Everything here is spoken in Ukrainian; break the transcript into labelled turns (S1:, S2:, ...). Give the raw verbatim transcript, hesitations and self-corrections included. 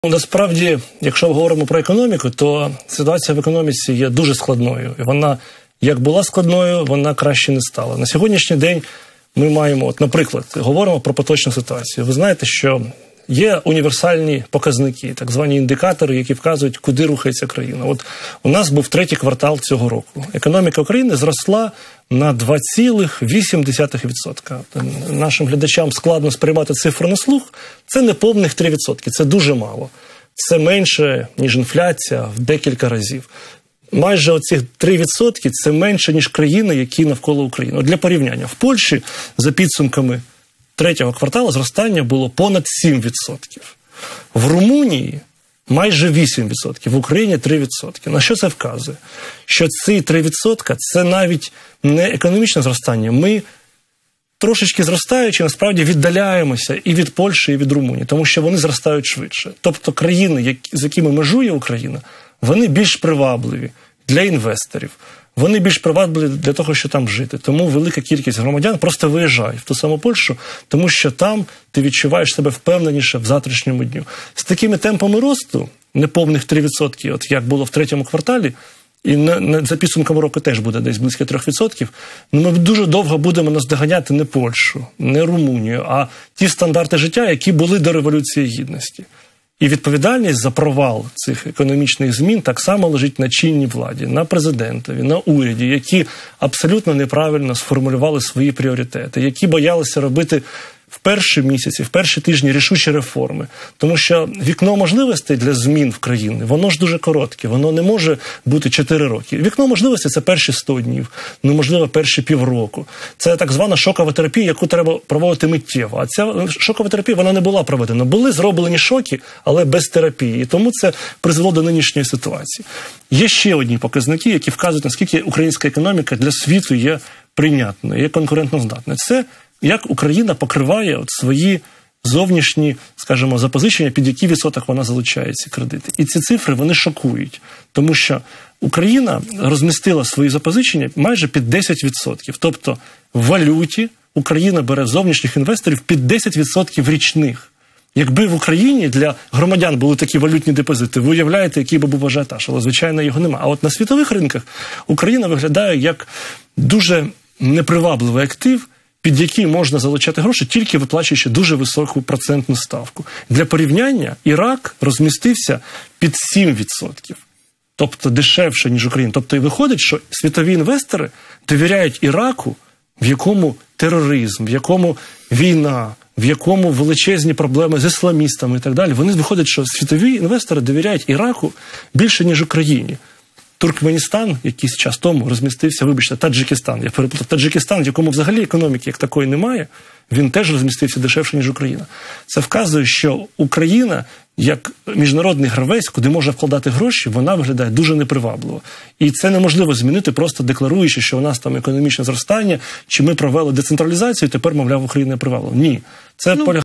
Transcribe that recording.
S1: Насправді, якщо ми говоримо про економіку, то ситуація в економіці є дуже складною. І вона, як була складною, вона краще не стала. На сьогоднішній день ми маємо, от, наприклад, говоримо про поточну ситуацію. Ви знаєте, що є універсальні показники, так звані індикатори, які вказують, куди рухається країна. От у нас був третій квартал цього року. Економіка України зросла на два цілих вісім десятих відсотка. Нашим глядачам складно сприймати цифру на слух. Це не повних три відсотки, це дуже мало. Це менше, ніж інфляція в декілька разів. Майже оці три відсотки – це менше, ніж країни, які навколо України. От для порівняння, в Польщі за підсумками третього кварталу зростання було понад сім відсотків. В Румунії майже вісім відсотків, в Україні три відсотки. На що це вказує? Що ці три відсотки – це навіть не економічне зростання. Ми, трошечки зростаючи, насправді віддаляємося і від Польщі, і від Румунії, тому що вони зростають швидше. Тобто країни, з якими межує Україна, вони більш привабливі для інвесторів. Вони більш привабливі для того, що там жити. Тому велика кількість громадян просто виїжджає в ту саму Польщу, тому що там ти відчуваєш себе впевненіше в завтрашньому дню. З такими темпами росту, неповних три відсотки, от як було в третьому кварталі, і на, на, за підсумками року теж буде десь близько трьох відсотків, ну, ми дуже довго будемо наздоганяти не Польщу, не Румунію, а ті стандарти життя, які були до Революції Гідності. І відповідальність за провал цих економічних змін так само лежить на чинній владі, на президентові, на уряді, які абсолютно неправильно сформулювали свої пріоритети, які боялися робити в перші місяці, в перші тижні рішучі реформи. Тому що вікно можливостей для змін в країні, воно ж дуже коротке, воно не може бути чотири роки. Вікно можливостей – це перші сто днів, ну, можливо, перші півроку. Це так звана шокова терапія, яку треба проводити миттєво. А ця шокова терапія, вона не була проведена. Були зроблені шоки, але без терапії. І тому це призвело до нинішньої ситуації. Є ще одні показники, які вказують, наскільки українська економіка для світу є прийнятною, є конкурентоздатною. Це як Україна покриває от свої зовнішні, скажімо, запозичення, під які відсоток вона залучає ці кредити. І ці цифри, вони шокують. Тому що Україна розмістила свої запозичення майже під десять відсотків. Тобто в валюті Україна бере зовнішніх інвесторів під десять відсотків річних. Якби в Україні для громадян були такі валютні депозити, ви уявляєте, який би був ажіотаж, але, звичайно, його немає. А от на світових ринках Україна виглядає як дуже непривабливий актив, під який можна залучати гроші, тільки виплачуючи дуже високу процентну ставку. Для порівняння Ірак розмістився під сім відсотків. Тобто дешевше, ніж Україна. Тобто і виходить, що світові інвестори довіряють Іраку, в якому тероризм, в якому війна, в якому величезні проблеми з ісламістами і так далі. Вони виходять, що світові інвестори довіряють Іраку більше, ніж Україні. Туркменістан якийсь час тому розмістився, вибачте, Таджикистан, я переплутав, Таджикистан, в якому взагалі економіки як такої немає, він теж розмістився дешевше, ніж Україна. Це вказує, що Україна, як міжнародний гравець, куди може вкладати гроші, вона виглядає дуже непривабливо. І це неможливо змінити, просто декларуючи, що у нас там економічне зростання, чи ми провели децентралізацію, і тепер, мовляв, Україна приваблива. Ні. Це ну, полягає